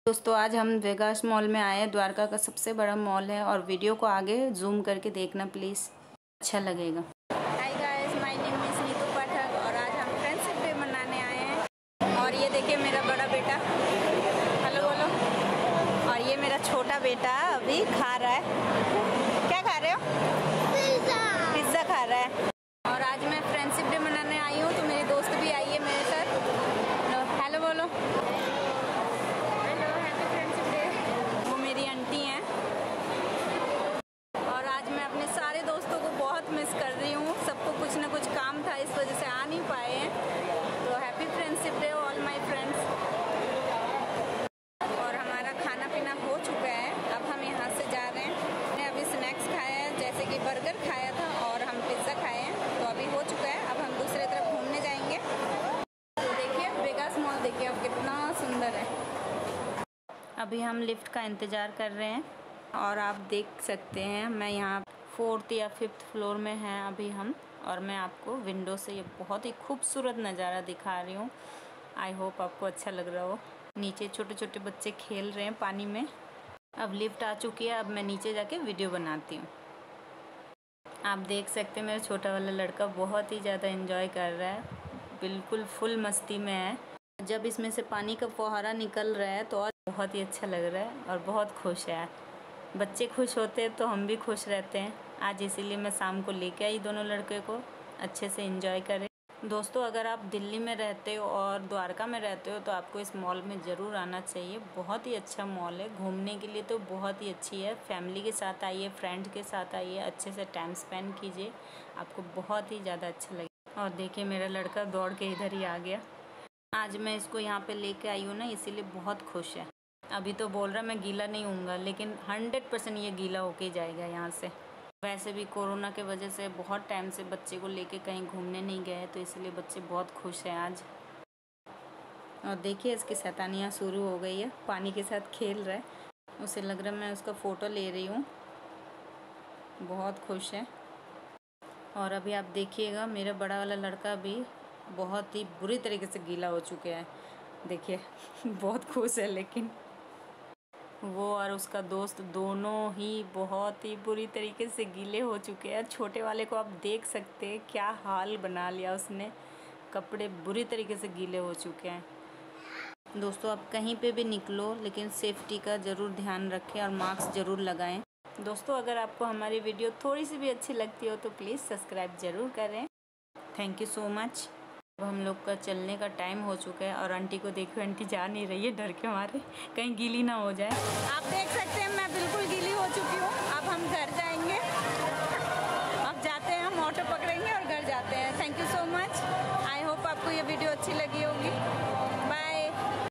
दोस्तों आज हम वेगास मॉल में आए हैं। द्वारका का सबसे बड़ा मॉल है और वीडियो को आगे जूम करके देखना प्लीज़, अच्छा लगेगा। Hi guys, my name is Neetu Pathak और आज हम फ्रेंडशिप डे मनाने आए हैं। और ये देखिए मेरा बड़ा बेटा, हेलो बोलो। और ये मेरा छोटा बेटा अभी खा रहा है। क्या खा रहे हो? पिज्ज़ा खा रहा है। और आज मैं फ्रेंडशिप डे मनाने आई हूँ तो मेरी दोस्त भी आई है मेरे साथ। हेलो बोलो। मिस कर रही हूँ, सबको कुछ ना कुछ काम था इस वजह से आ नहीं पाए हैं। तो happy friendship day all my friends. और हमारा खाना पीना हो चुका है, अब हम यहाँ से जा रहे हैं। हमने अभी स्नैक्स खाए हैं, जैसे कि बर्गर खाया था और हम पिज़्ज़ा खाए हैं, तो अभी हो चुका है। अब हम दूसरे तरफ घूमने जाएंगे। तो देखिए वेगास मॉल, देखिए अब कितना सुंदर है। अभी हम लिफ्ट का इंतज़ार कर रहे हैं और आप देख सकते हैं मैं यहाँ 4th या 5th फ्लोर में हैं अभी हम, और मैं आपको विंडो से ये बहुत ही खूबसूरत नज़ारा दिखा रही हूँ। आई होप आपको अच्छा लग रहा हो। नीचे छोटे छोटे बच्चे खेल रहे हैं पानी में। अब लिफ्ट आ चुकी है, अब मैं नीचे जाके वीडियो बनाती हूँ। आप देख सकते हैं मेरा छोटा वाला लड़का बहुत ही ज़्यादा एंजॉय कर रहा है, बिल्कुल फुल मस्ती में है। जब इसमें से पानी का फुहारा निकल रहा है तो और बहुत ही अच्छा लग रहा है और बहुत खुश है। बच्चे खुश होते हैं तो हम भी खुश रहते हैं। आज इसीलिए मैं शाम को लेके आई दोनों लड़के को, अच्छे से एंजॉय करें। दोस्तों अगर आप दिल्ली में रहते हो और द्वारका में रहते हो तो आपको इस मॉल में ज़रूर आना चाहिए। बहुत ही अच्छा मॉल है, घूमने के लिए तो बहुत ही अच्छी है। फैमिली के साथ आइए, फ्रेंड के साथ आइए, अच्छे से टाइम स्पेंड कीजिए, आपको बहुत ही ज़्यादा अच्छा लगेगा। और देखिए मेरा लड़का दौड़ के इधर ही आ गया। आज मैं इसको यहाँ पे लेके आई हूँ ना, इसीलिए बहुत खुश है। अभी तो बोल रहा मैं गीला नहीं हूँगा, लेकिन 100% ये गीला होके जाएगा यहाँ से। वैसे भी कोरोना के वजह से बहुत टाइम से बच्चे को लेके कहीं घूमने नहीं गए, तो इसलिए बच्चे बहुत खुश हैं आज। और देखिए इसकी शैतानियाँ शुरू हो गई है, पानी के साथ खेल रहा है, उसे लग रहा है मैं उसका फ़ोटो ले रही हूँ। बहुत खुश है। और अभी आप देखिएगा मेरा बड़ा वाला लड़का भी बहुत ही बुरी तरीके से गीला हो चुका है। देखिए बहुत खुश है, लेकिन वो और उसका दोस्त दोनों ही बहुत ही बुरी तरीके से गीले हो चुके हैं। छोटे वाले को आप देख सकते हैं क्या हाल बना लिया उसने, कपड़े बुरी तरीके से गीले हो चुके हैं। दोस्तों आप कहीं पे भी निकलो लेकिन सेफ्टी का ज़रूर ध्यान रखें और मास्क ज़रूर लगाएं। दोस्तों अगर आपको हमारी वीडियो थोड़ी सी भी अच्छी लगती हो तो प्लीज़ सब्सक्राइब ज़रूर करें। Thank you so much. अब हम लोग का चलने का टाइम हो चुका है और आंटी को देखो, आंटी जा नहीं रही है डर के मारे, कहीं गीली ना हो जाए। आप देख सकते हैं मैं बिल्कुल गीली हो चुकी हूँ। अब हम घर जाएंगे, अब जाते हैं, हम ऑटो पकड़ेंगे और घर जाते हैं। Thank you so much.